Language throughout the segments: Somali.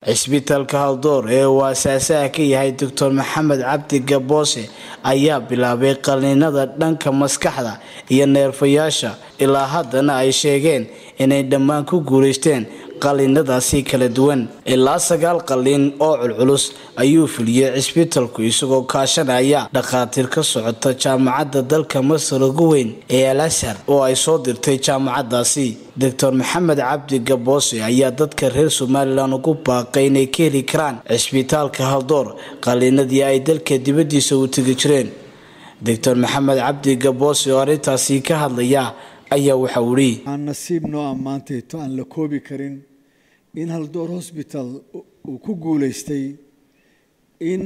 cisbitaalka Haldoor ee uu aasaasaha ka yahay Dr. Maxamed Cabdi Gaboose ayaa bilaabay qaliinada dhanka maskaxda iyo neerfayaasha ilaa haddana ay sheegeen inay dhammaan ku guuleysteen qaliinadaasi kala duwan ilaa 9 qaliin oo culculus ayuu fuliyay cisbitaalku isagoo kaashanaya dhaqaatiir ka socota jaamacadda dalka Masar ugu weyn ee Al-Azhar oo ay soo dirtay jaamacadaasi. Dr. Maxamed Cabdi Gaboose ayaa dadka reer Somaliland ugu baaqay inay ka heli karaan cisbitaalka Haldoor qaliinadii ay dalka dibadiisa u tagi jireen. Dr. Maxamed Cabdi Gaboose oo arintaasi ka hadlaya ayaa waxa uu yiri aan nasiib noo amaanteeto aan la koobi karin in Haldoor Hospital uu ku guuleystay in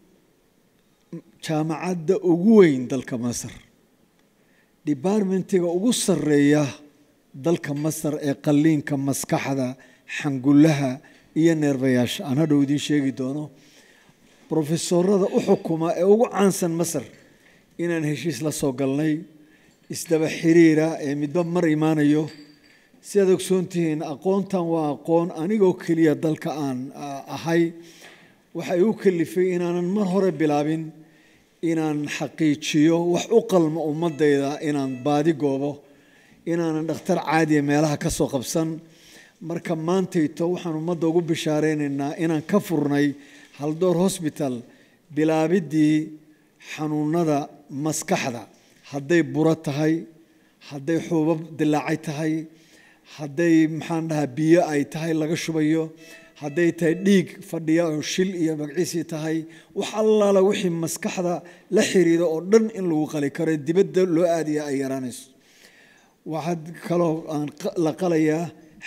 jaamacadda ugu weyn dalka Masar departmentiga ugu sareeya dalka Masar ee qaliinka maskaxda xangulaha iyo neerfayaasha aan hadhow idin sheegi doono professorada u xukuma ee ugu caansan Masar inaan heshiis la soo galnay isdaba xiriira ee midba mar imaanayo si aad ogsoontihiin aqoontan waa aqoon anigoo kaliya dalka aan ahay waxay u kalifay inaanan mar hore bilaabin inaan xaqiijiyo wax u qalmo ummadayda inaan baadi goobo inaanan dhakhtar caadi meelaha ka soo qabsan marka maantayto waxaan ummadda ugu bishaareynaa inaan ka furnay Haldoor Hospital bilaabidii xanuunada maskaxda hadday buro tahay hadday xuubab dilaacay tahay hadday maxaan dhahaa biyo ay tahay laga shubayo hadday tahay dhiig fadhiya oo shil iyo magciisi tahay wax allaala wixii maskaxda la xiriiro oo dhan in lagu qali karo dibadda loo aadiyo ay yaraanayso waxaad kaloo aan la qalayaa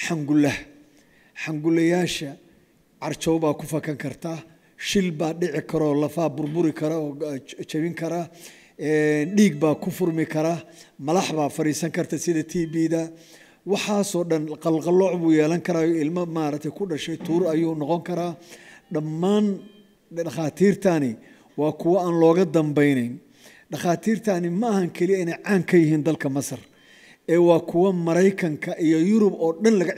xangulayaasha carjow baa ku fakan karta shil baa dhici karo lafaa burburi kara oo jabin kara dhiig baa ku furmi kara malax baa fariisan karta sida TB-da waxaasoo dhan qalqalooc buu yeelan karaa ilmo maaragtay ku dhashay tuur ayuu noqon karaa dhammaan dhakhaatiirtani waa kuwo aan looga dambaynayn dhakhaatiirtani ma ahan kaliya inay caan ka yihiin dalka Masar ee waa kuwo Mareykanka iyo Yurub oo dhan laga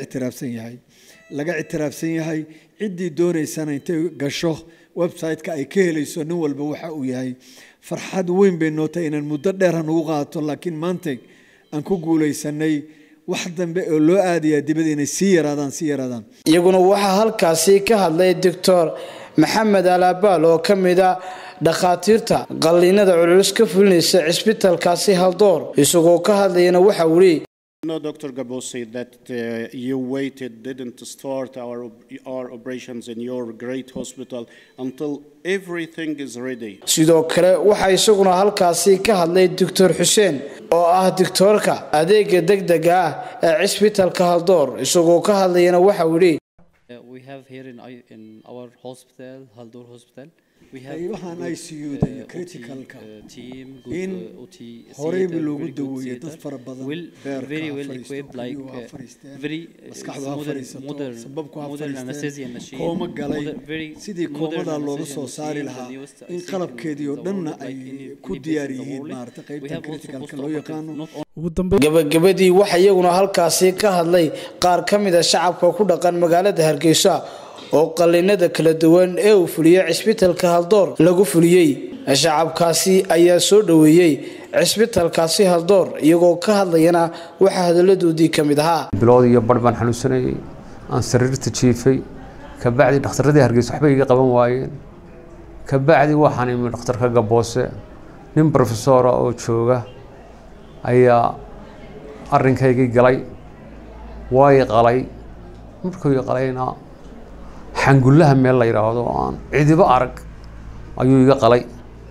ictiraafsan yahay ciddii doonaysana intay gasho website-ka ay ka helayso nin walba waxa uu yahay farxad weyn bay noo tahay inaan muddo dheer ugu qaato laakiin maanta aan ku guuleysanay wax dambe oo loo aadiyaa dibadda inay sii yaraadaan iyaguna waxa halkaasi ka hadlay Dr. Maxamed Alabaal oo kamida dhakhaatiirta qaliinada culus ka fulinaysa cisbitaalkaasi Haldoor isagoo ka hadlayna waxa uu yiri No, Dr. Gaboose, that you didn't start our operations in your great hospital until everything is ready. sidoo kale waxa isaguna halkaasi ka hadlay Dr. Hussein oo ah doctorka adeega degdega ah ee cisbitaalka Haldoor isagoo ka hadlayna waxa uu yiri We have here in our hospital, Haldoor Hospital, we have ICU critical team, in horrible loogu daweeyo dad fara badan very well equipped, like very modern anesthesia machine kooma galay sidii koomada looga soo saari lahaa in qalabkeedii oo dhanna ay ku diyaar yihiin maarta qaybta criticalka loo yaqaano gabagabadii waxa iyaguna halkaasi ka hadlay qaar kamid ah shacabka ku dhaqan magaalada Hargeysa oo qaliinada kala duwan ee uu fuliyay cisbitaalka Haldoor lagu fuliyay shacabkaasi ayaa soo dhaweeyay cisbitaalkaasi Haldoor iyagoo ka hadlayna waxa hadaladoodii kamid ahaa bilood iyo barbaan xanuunsanay aan sariirta jiifay ka bacdi dhakhtaradii Hargeysa waxba iga qaban waayeen ka bacdi waxaan imid dhakhtarka Gaboose nin professor oo jooga ayaa arrinkayga galay way qalay markuu qalayna xangulaha meel la yiraahdo aan cidiba arag ayuu iga qalay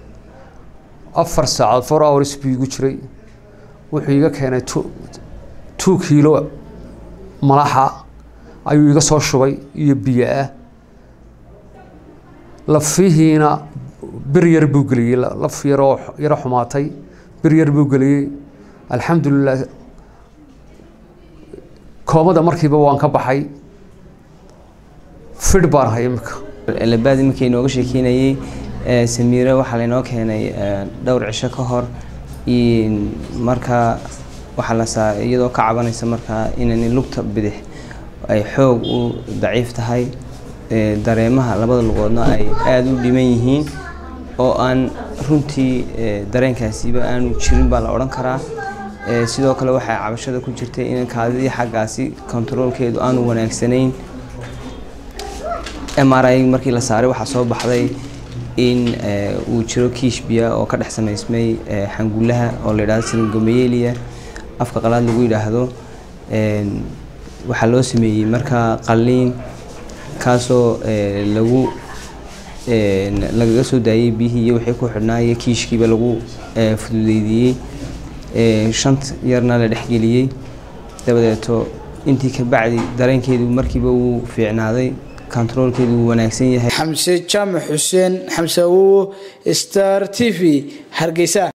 4 saacadood 4 hours buu igu jiray wuxuu iga keenay 2 kilo malaxa ayuu iga soo shubay iyo biyo ah lafihiina bir yar buu galiyay laf yar xumaatay bir yar buu galiyay alxamdulillah koomada markiiba waan ka baxay fidbar hayimka labaad markii inooga sheekeynayay Samiira waxa la inoo keenay dhowr cisho ka hor in marka waxa la saa iyadoo ka cabanaysa marka inay lugta bidix ay xoog u daciif tahay dareemaha labada lugoodna ay aad u dhiman yihiin oo aan runtii dareenkaasiba aanu jirin baa la odhan karaa. sidoo kale waxay cabashada ku jirtay in kaadidii xaggaasi controlkeedu aanu wanaagsanayn. MRI markii la saaray waxaa soo baxday in uu jiro kiish biya oo ka dhex samaysmay xangulaha oo la yidhaahdo syringomyelia afka qalaad lagu yidhaahdo. waxaa loo sameeyey markaa qalliin kaasoo lagaga soo daayay biyihii iyo wixii ku xidhnaayay kiishkiiba lagu fududeydiyey. 5 yarna la dhexgeliyey. dabadeeto intii ka bacdi dareenkeedu markiiba uu fiicnaaday, controlkeedu uu wanaagsan yahay. Xamse Jaamac Xuseen, Xamse Awowo, Star TV, Hargeysa.